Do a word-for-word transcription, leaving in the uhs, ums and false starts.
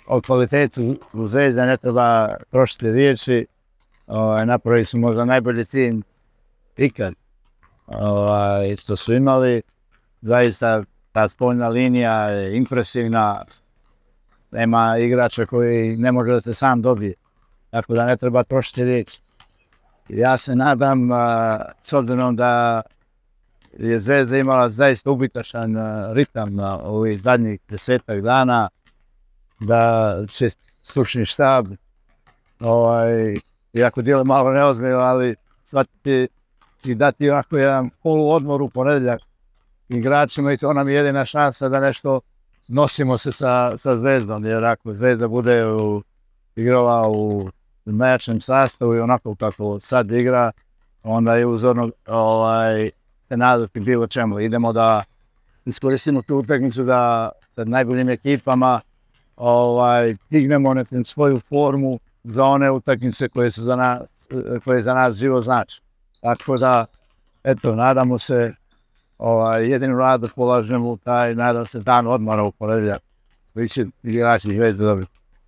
o kvalitetu u Zvezde ne treba trošiti riječi. Napravili su možda najbolji tim ikad što su imali. Zaista ta spoljna linija je impresivna. Nema igrača koji ne može da te sam dobije. Tako da ne treba trošiti riječi. Ja se nadam, s obzirom da je Zvezda imala zaista ubitačan ritam ovih zadnjih desetak dana, da će stručni štab, iako dijeli malo neozbiljno, ali shvatiti i dati onako jedan polu odmor u ponedeljak igračima i to nam je jedina šansa da nešto nosimo se sa Zvezdom, jer ako Zvezda bude igrala u najjačem sastavu i onako kako sad igra, onda je uzorno se nadati bilo čemu. Idemo da iskoristimo tu utakmicu da sa najboljim ekipama dignemo neku svoju formu za one utakmice koje za nas živo znači. Tako da, eto, nadamo se, jedinu radu polažemo u taj, nadam se, dan odmora u ponedeljak, koji će igrači Zvezde dobiti.